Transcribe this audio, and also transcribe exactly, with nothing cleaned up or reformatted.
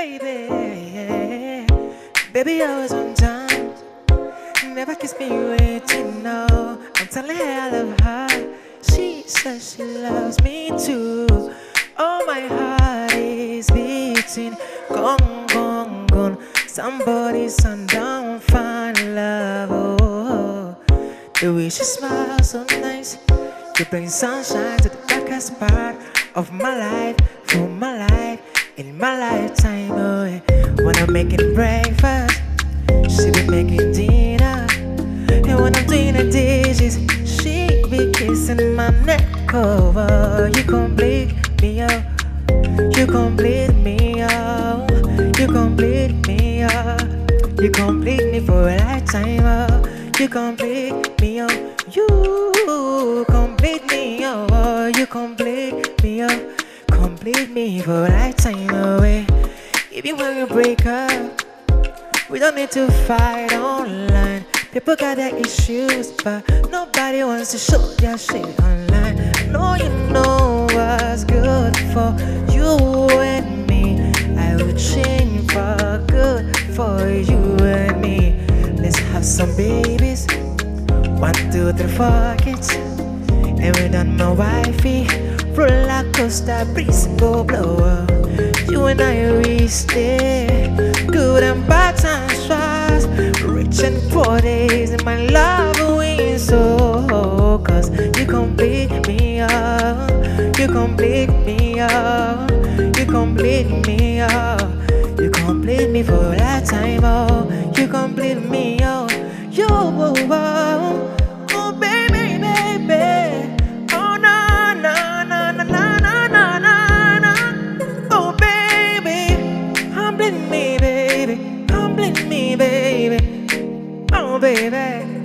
baby. Baby, I was on time. Never kiss me waiting, no. I'm telling her I love her. She says she loves me too. Oh, my heart is beating. Gone, gone, gone. Somebody's sundown, find love. Oh, the way she smiles so nice. You bring sunshine to the darkest part of my life, for my life, in my lifetime. Oh, yeah. When I'm making breakfast, she be making dinner. And when I'm doing the dishes, she be kissing my neck over. You complete me, oh. You complete me, oh. You complete me, oh. You complete me for a lifetime, oh. You complete me, oh. You complete me, oh. You complete me, oh. Complete me for a lifetime, oh. eh. Even when we break up, we don't need to fight online. People got their issues, but nobody wants to show their shit online. I know you know what's good for you and me. I will change for good for you and me. Let's have some babies. One, two, three, four kids. And we're done, my wifey. Roller coaster, breeze go blow up. You and I, we stay. Good and bad times fast. Rich and poor days, and my love wins so. Cause you complete me up. You complete me up. You complete me up. You complete me for a lifetime, oh. You complete me, oh. You, oh, oh, oh, baby, baby. Oh, no, no, no, no, no, no, no, no, no. Oh, baby, complete me, baby. Complete me, baby. Oh, baby.